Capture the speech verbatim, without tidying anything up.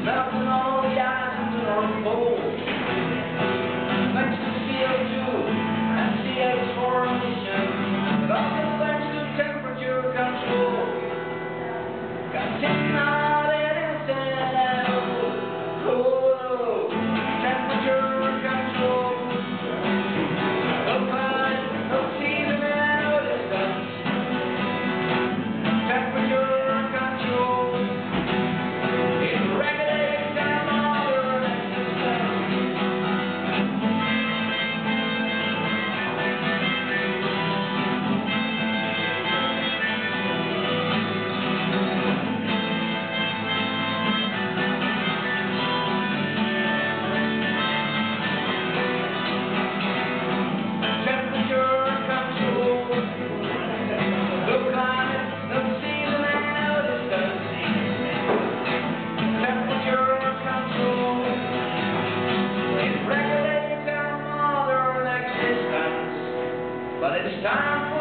melting all the ice into the North Pole. Thanks to C O two and C H four emissions, but also thanks to temperature control. Got sitting out in instead of cool temperature control. No climate, no season, and no distance. Temperature control. It regulates our modern existence. Temperature control. No climate, no season, and no distance. Temperature control. It regulates our modern existence. But it's time